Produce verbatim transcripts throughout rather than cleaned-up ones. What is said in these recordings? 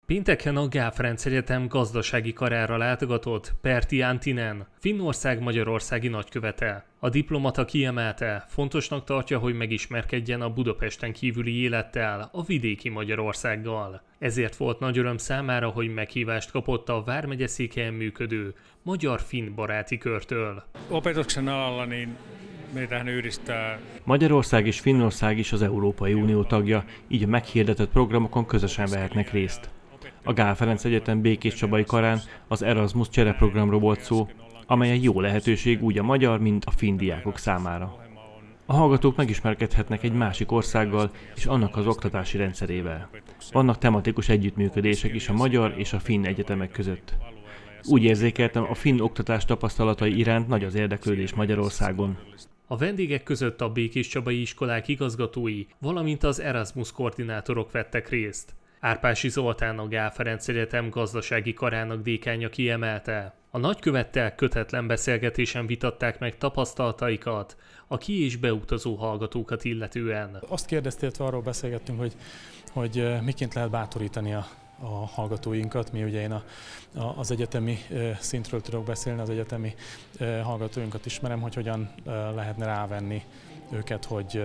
Pénteken a Gál Ferenc Egyetem gazdasági karára látogatott Pertti Anttinen, Finnország magyarországi nagykövete. A diplomata kiemelte, fontosnak tartja, hogy megismerkedjen a Budapesten kívüli élettel, a vidéki Magyarországgal. Ezért volt nagy öröm számára, hogy meghívást kapott a Vármegye székhelyen működő magyar-finn baráti körtől. Opetuksen alalla niin meitähän yhdistää. Magyarország és Finnország is az Európai Unió tagja, így a meghirdetett programokon közösen vehetnek részt. A Gál Ferenc Egyetem Békéscsabai karán az Erasmus csereprogramról volt szó, amely egy jó lehetőség úgy a magyar, mint a finn diákok számára. A hallgatók megismerkedhetnek egy másik országgal és annak az oktatási rendszerével. Vannak tematikus együttműködések is a magyar és a finn egyetemek között. Úgy érzékeltem, a finn oktatás tapasztalatai iránt nagy az érdeklődés Magyarországon. A vendégek között a békéscsabai iskolák igazgatói, valamint az Erasmus koordinátorok vettek részt. Árpási Zoltán, a Gál Ferenc Egyetem gazdasági karának dékánja kiemelte. A nagykövettel kötetlen beszélgetésen vitatták meg tapasztalataikat a ki- és beutazó hallgatókat illetően. Azt kérdeztél, arról beszélgettünk, hogy, hogy miként lehet bátorítani a, a hallgatóinkat. Mi ugye én a, a, az egyetemi szintről tudok beszélni, az egyetemi hallgatóinkat ismerem, hogy hogyan lehetne rávenni őket, hogy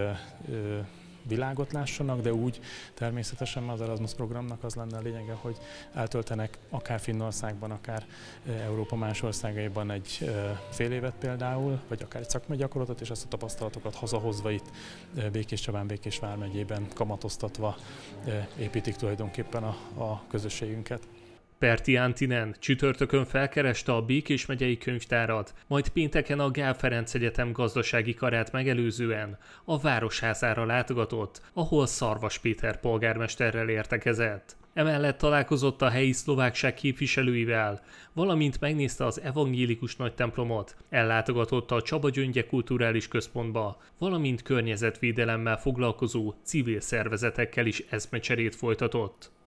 világot lássanak, de úgy természetesen az Erasmus programnak az lenne a lényege, hogy eltöltenek akár Finnországban, akár Európa más országaiban egy fél évet például, vagy akár egy szakmai gyakorlatot, és ezt a tapasztalatokat hazahozva itt Békéscsabán, Békés vármegyében kamatoztatva építik tulajdonképpen a, a közösségünket. Pertti Anttinen csütörtökön felkereste a Békés megyei könyvtárat, majd pénteken a Gál Ferenc Egyetem gazdasági karát megelőzően a Városházára látogatott, ahol Szarvas Péter polgármesterrel értekezett. Emellett találkozott a helyi szlovákság képviselőivel, valamint megnézte az evangélikus nagytemplomot, ellátogatott a Csaba Gyöngye Kulturális Központba, valamint környezetvédelemmel foglalkozó civil szervezetekkel is eszmecserét folytatott.